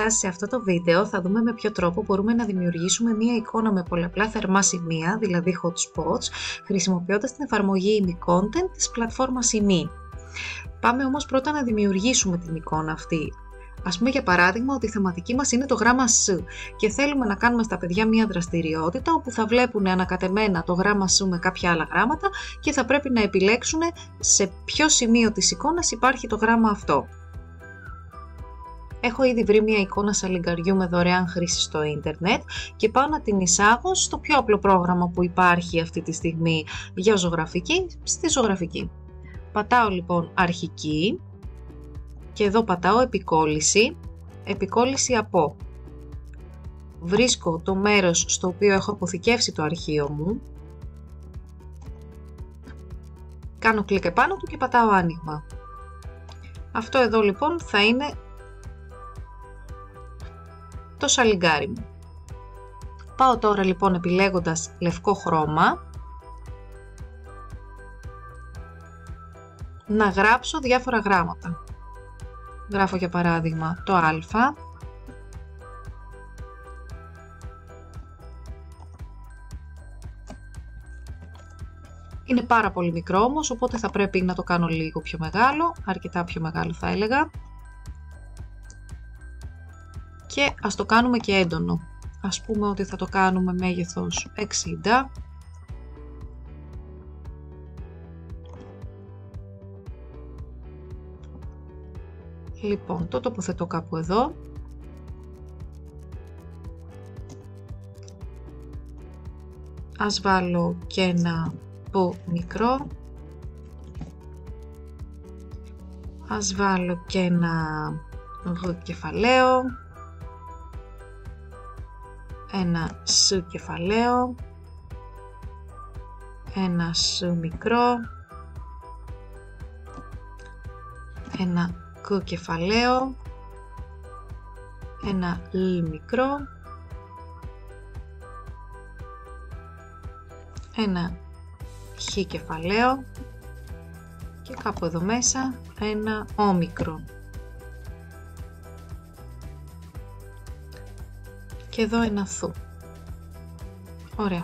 Γεια, σε αυτό το βίντεο θα δούμε με ποιο τρόπο μπορούμε να δημιουργήσουμε μία εικόνα με πολλαπλά θερμά σημεία, δηλαδή hot spots, χρησιμοποιώντας την εφαρμογή IMI-Content της πλατφόρμας IMI. Πάμε όμως πρώτα να δημιουργήσουμε την εικόνα αυτή. Ας πούμε για παράδειγμα ότι η θεματική μας είναι το γράμμα S και θέλουμε να κάνουμε στα παιδιά μία δραστηριότητα όπου θα βλέπουν ανακατεμένα το γράμμα S με κάποια άλλα γράμματα και θα πρέπει να επιλέξουν σε ποιο σημείο της εικόνας υπάρχει το γράμμα αυτό. Έχω ήδη βρει μια εικόνα σαλιγκαριού με δωρεάν χρήση στο ίντερνετ και πάω να την εισάγω στο πιο απλό πρόγραμμα που υπάρχει αυτή τη στιγμή για ζωγραφική, στη ζωγραφική. Πατάω λοιπόν αρχική και εδώ πατάω επικόλληση, επικόλληση από. Βρίσκω το μέρος στο οποίο έχω αποθηκεύσει το αρχείο μου, κάνω κλικ επάνω του και πατάω άνοιγμα. Αυτό εδώ λοιπόν θα είναι το σαλιγκάρι μου. Πάω τώρα λοιπόν επιλέγοντας λευκό χρώμα να γράψω διάφορα γράμματα. Γράφω για παράδειγμα το α, είναι πάρα πολύ μικρό όμως, οπότε θα πρέπει να το κάνω λίγο πιο μεγάλο, αρκετά πιο μεγάλο θα έλεγα. Και ας το κάνουμε και έντονο. Ας πούμε ότι θα το κάνουμε μέγεθος 60. Λοιπόν, το τοποθετώ κάπου εδώ. Ας βάλω και ένα που μικρό. Ας βάλω και ένα γ κεφαλαίο. Ένα σ κεφαλαίο, ένα σ μικρό, ένα κ κεφαλαίο, ένα λ μικρό, ένα χ κεφαλαίο και κάπου εδώ μέσα ένα ο μικρό. Και εδώ ένα θου. Ωραία.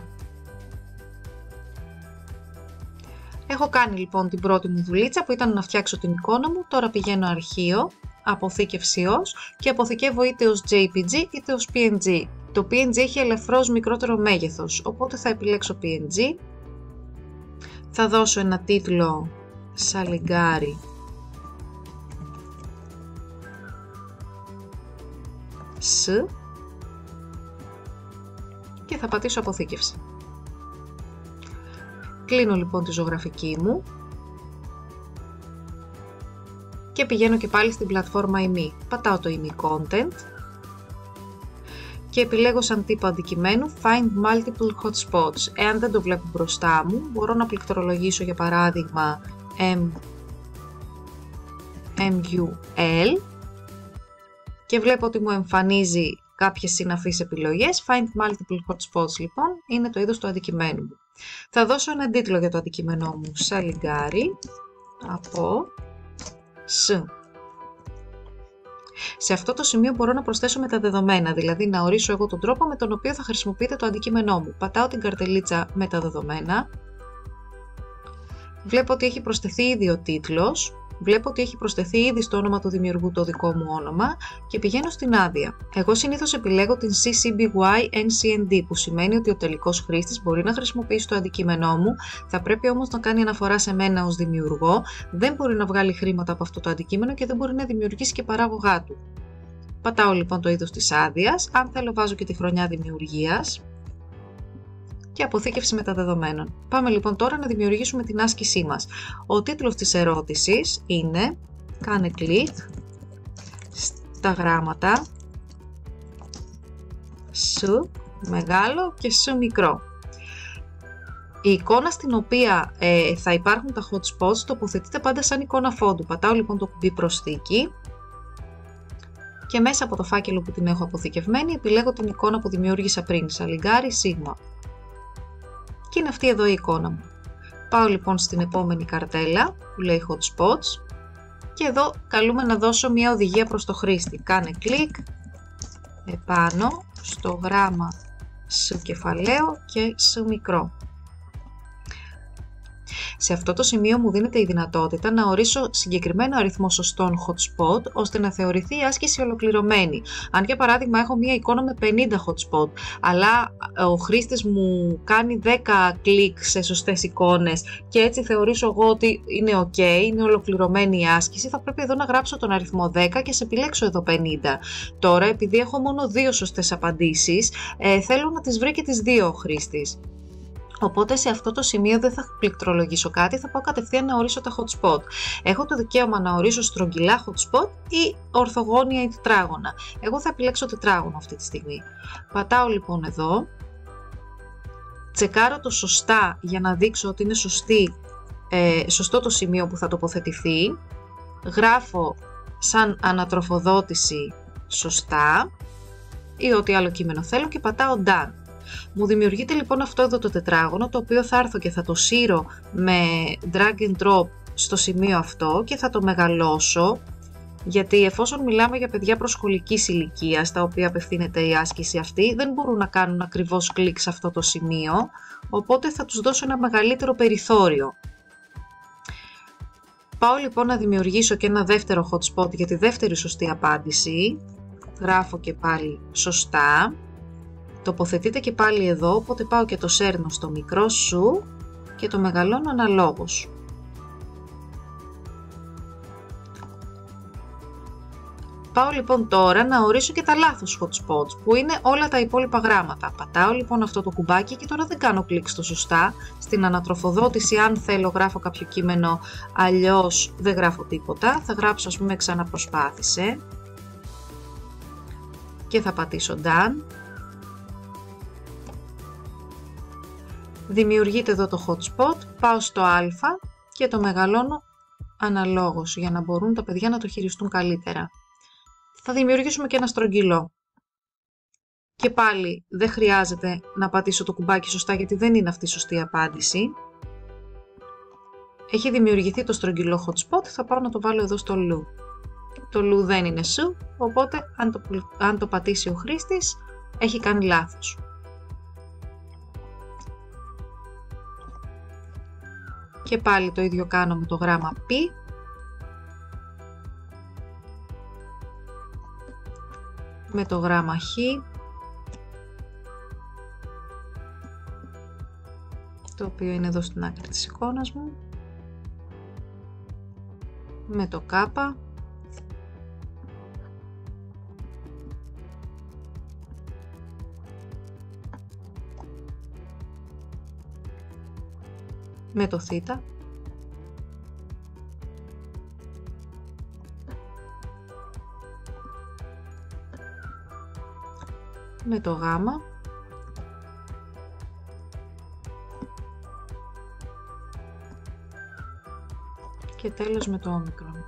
Έχω κάνει λοιπόν την πρώτη μου δουλίτσα που ήταν να φτιάξω την εικόνα μου. Τώρα πηγαίνω αρχείο, αποθήκευση ως και αποθηκεύω είτε ως JPG είτε ως PNG. Το PNG έχει ελαφρώς μικρότερο μέγεθος, οπότε θα επιλέξω PNG. Θα δώσω ένα τίτλο σαλιγκάρι S και θα πατήσω αποθήκευση. Κλείνω λοιπόν τη ζωγραφική μου και πηγαίνω και πάλι στην πλατφόρμα IMI. Πατάω το IMI-Content και επιλέγω σαν τύπο αντικειμένου Find Multiple Hotspots. Εάν δεν το βλέπω μπροστά μου, μπορώ να πληκτρολογήσω για παράδειγμα MUL και βλέπω ότι μου εμφανίζει κάποιες συναφείς επιλογές. Find Multiple Hotspots λοιπόν είναι το είδος του αντικειμένου μου. Θα δώσω έναν τίτλο για το αντικείμενό μου, σαλιγκάρι από S. Σε αυτό το σημείο μπορώ να προσθέσω μεταδεδομένα, δηλαδή να ορίσω εγώ τον τρόπο με τον οποίο θα χρησιμοποιείτε το αντικείμενό μου. Πατάω την καρτελίτσα μεταδεδομένα, βλέπω ότι έχει προσθεθεί ήδη ο τίτλος. Βλέπω ότι έχει προσθεθεί ήδη στο όνομα του δημιουργού το δικό μου όνομα και πηγαίνω στην άδεια. Εγώ συνήθως επιλέγω την CC BY NCND που σημαίνει ότι ο τελικός χρήστης μπορεί να χρησιμοποιήσει το αντικείμενό μου, θα πρέπει όμως να κάνει αναφορά σε μένα ως δημιουργό, δεν μπορεί να βγάλει χρήματα από αυτό το αντικείμενο και δεν μπορεί να δημιουργήσει και παράγωγά του. Πατάω λοιπόν το είδος της άδειας, αν θέλω βάζω και τη χρονιά δημιουργίας και αποθήκευση μεταδεδομένων. Πάμε λοιπόν τώρα να δημιουργήσουμε την άσκησή μας. Ο τίτλος της ερώτησης είναι, κάνε κλικ στα γράμματα S μεγάλο και S μικρό. Η εικόνα στην οποία θα υπάρχουν τα hot spots τοποθετείται πάντα σαν εικόνα φόντου. Πατάω λοιπόν το κουμπί προσθήκη και μέσα από το φάκελο που την έχω αποθηκευμένη επιλέγω την εικόνα που δημιούργησα πριν, σαλιγκάρι σίγμα. Και είναι αυτή εδώ η εικόνα μου. Πάω λοιπόν στην επόμενη καρτέλα που λέει hot spots και εδώ καλούμε να δώσω μια οδηγία προς το χρήστη. Κάνε κλικ επάνω στο γράμμα Σ κεφαλαίο και Σ μικρό. Σε αυτό το σημείο μου δίνεται η δυνατότητα να ορίσω συγκεκριμένο αριθμό σωστών hotspot ώστε να θεωρηθεί η άσκηση ολοκληρωμένη. Αν για παράδειγμα έχω μία εικόνα με 50 hotspot, αλλά ο χρήστης μου κάνει 10 κλικ σε σωστές εικόνες και έτσι θεωρήσω εγώ ότι είναι ok, είναι ολοκληρωμένη η άσκηση, θα πρέπει εδώ να γράψω τον αριθμό 10 και σε επιλέξω εδώ 50. Τώρα, επειδή έχω μόνο 2 σωστές απαντήσεις, θέλω να τις βρει και τις 2 ο χρήστης. Οπότε σε αυτό το σημείο δεν θα πληκτρολογήσω κάτι, θα πάω κατευθείαν να ορίσω τα hotspot. Έχω το δικαίωμα να ορίσω στρογγυλά hotspot ή ορθογώνια ή τετράγωνα. Εγώ θα επιλέξω τετράγωνο αυτή τη στιγμή. Πατάω λοιπόν εδώ, τσεκάρω το σωστά για να δείξω ότι είναι σωστό το σημείο που θα τοποθετηθεί. Γράφω σαν ανατροφοδότηση σωστά ή ό,τι άλλο κείμενο θέλω και πατάω done. Μου δημιουργείται λοιπόν αυτό εδώ το τετράγωνο, το οποίο θα έρθω και θα το σύρω με drag and drop στο σημείο αυτό και θα το μεγαλώσω, γιατί εφόσον μιλάμε για παιδιά προσχολικής ηλικίας, τα οποία απευθύνεται η άσκηση αυτή, δεν μπορούν να κάνουν ακριβώς κλικ σε αυτό το σημείο, οπότε θα τους δώσω ένα μεγαλύτερο περιθώριο. Πάω λοιπόν να δημιουργήσω και ένα δεύτερο hotspot για τη δεύτερη σωστή απάντηση. Γράφω και πάλι σωστά. Τοποθετείτε και πάλι εδώ, οπότε πάω και το σέρνω στο μικρό σου και το μεγαλώνω αναλόγως. Πάω λοιπόν τώρα να ορίσω και τα λάθος hotspots, που είναι όλα τα υπόλοιπα γράμματα. Πατάω λοιπόν αυτό το κουμπάκι και τώρα δεν κάνω κλικ στο σωστά. Στην ανατροφοδότηση, αν θέλω, γράφω κάποιο κείμενο, αλλιώς δεν γράφω τίποτα. Θα γράψω, ας πούμε, ξαναπροσπάθησε και θα πατήσω done. Δημιουργείται εδώ το hotspot, πάω στο α και το μεγαλώνω αναλόγως για να μπορούν τα παιδιά να το χειριστούν καλύτερα. Θα δημιουργήσουμε και ένα στρογγυλό. Και πάλι δεν χρειάζεται να πατήσω το κουμπάκι σωστά γιατί δεν είναι αυτή η σωστή απάντηση. Έχει δημιουργηθεί το στρογγυλό hotspot, θα πάω να το βάλω εδώ στο λου. Το λου δεν είναι σου, οπότε αν το πατήσει ο χρήστης έχει κάνει λάθος. Και πάλι το ίδιο κάνω με το γράμμα π. Με το γράμμα χ. Το οποίο είναι εδώ στην άκρη της εικόνας μου. Με το κ. Με το θ. Με το γ. Και τέλος με το όμικρον.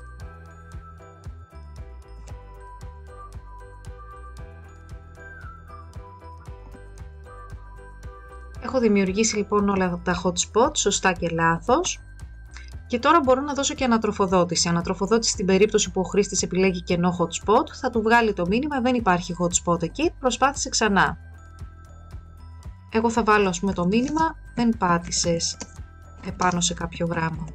Έχω δημιουργήσει λοιπόν όλα τα hotspot, σωστά και λάθος. Και τώρα μπορώ να δώσω και ανατροφοδότηση. Ανατροφοδότηση στην περίπτωση που ο χρήστης επιλέγει κενό hotspot, θα του βγάλει το μήνυμα δεν υπάρχει hotspot εκεί, προσπάθησε ξανά. Εγώ θα βάλω, ας πούμε, το μήνυμα δεν πάτησες επάνω σε κάποιο γράμμα.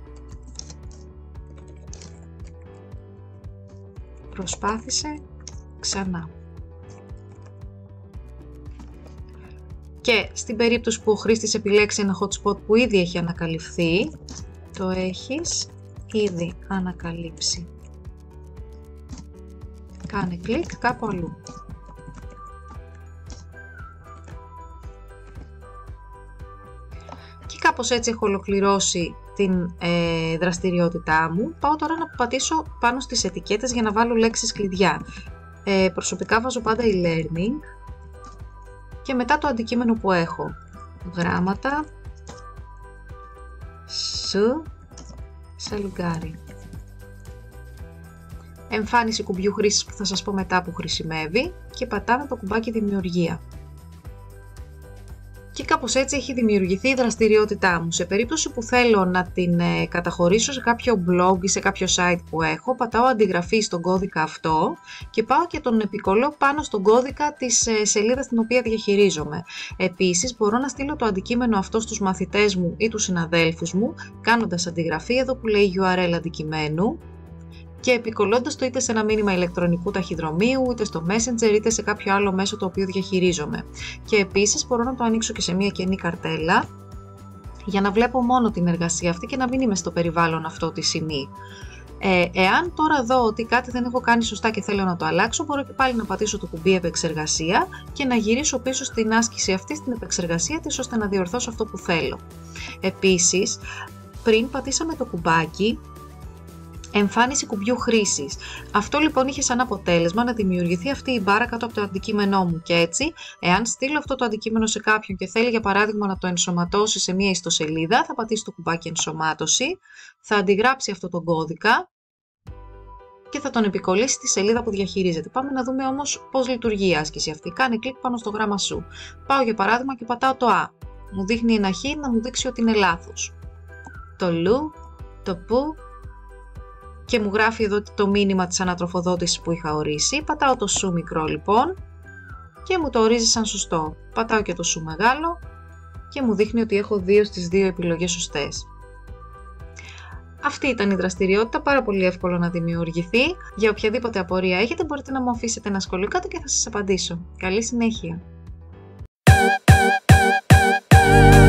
Προσπάθησε ξανά. Και στην περίπτωση που ο χρήστης επιλέξει ένα hotspot που ήδη έχει ανακαλυφθεί, το έχεις ήδη ανακαλύψει. Κάνε κλικ κάπου αλλού. Και κάπως έτσι έχω ολοκληρώσει την δραστηριότητά μου. Πάω τώρα να πατήσω πάνω στις ετικέτες για να βάλω λέξεις κλειδιά. Προσωπικά βάζω πάντα e-learning και μετά το αντικείμενο που έχω. Γράμματα, σαλουγκάρι. Εμφάνιση κουμπιού χρήσης που θα σας πω μετά που χρησιμεύει και πατάμε το κουμπάκι δημιουργία. Και κάπως έτσι έχει δημιουργηθεί η δραστηριότητά μου. Σε περίπτωση που θέλω να την καταχωρήσω σε κάποιο blog ή σε κάποιο site που έχω, πατάω αντιγραφή στον κώδικα αυτό και πάω και τον επικολλώ πάνω στον κώδικα της σελίδας την οποία διαχειρίζομαι. Επίσης μπορώ να στείλω το αντικείμενο αυτό στους μαθητές μου ή τους συναδέλφους μου, κάνοντας αντιγραφή εδώ που λέει URL αντικειμένου, και επικολλώντας το είτε σε ένα μήνυμα ηλεκτρονικού ταχυδρομείου, είτε στο Messenger, είτε σε κάποιο άλλο μέσο το οποίο διαχειρίζομαι. Και επίσης μπορώ να το ανοίξω και σε μια κενή καρτέλα για να βλέπω μόνο την εργασία αυτή και να μην είμαι στο περιβάλλον αυτό τη σημεία. Εάν τώρα δω ότι κάτι δεν έχω κάνει σωστά και θέλω να το αλλάξω, μπορώ και πάλι να πατήσω το κουμπί επεξεργασία και να γυρίσω πίσω στην άσκηση αυτή, στην επεξεργασία της, ώστε να διορθώσω αυτό που θέλω. Επίσης, πριν πατήσαμε το κουμπάκι εμφάνιση κουμπιού χρήσης. Αυτό λοιπόν είχε σαν αποτέλεσμα να δημιουργηθεί αυτή η μπάρα κάτω από το αντικείμενό μου και έτσι, εάν στείλω αυτό το αντικείμενο σε κάποιον και θέλει για παράδειγμα να το ενσωματώσει σε μια ιστοσελίδα, θα πατήσει το κουμπάκι ενσωμάτωση, θα αντιγράψει αυτό τον κώδικα και θα τον επικολλήσει στη σελίδα που διαχειρίζεται. Πάμε να δούμε όμως πώς λειτουργεί η άσκηση αυτή. Κάνε κλικ πάνω στο γράμμα σου. Πάω για παράδειγμα και πατάω το Α. Μου δείχνει ένα Χ να μου δείξει ότι είναι λάθος. Το Λου, το Που, και μου γράφει εδώ το μήνυμα της ανατροφοδότησης που είχα ορίσει. Πατάω το Σου μικρό λοιπόν και μου το ορίζει σαν σωστό. Πατάω και το Σου μεγάλο και μου δείχνει ότι έχω 2 στις 2 επιλογές σωστές. Αυτή ήταν η δραστηριότητα, πάρα πολύ εύκολο να δημιουργηθεί. Για οποιαδήποτε απορία έχετε μπορείτε να μου αφήσετε ένα σχόλιο κάτω και θα σας απαντήσω. Καλή συνέχεια!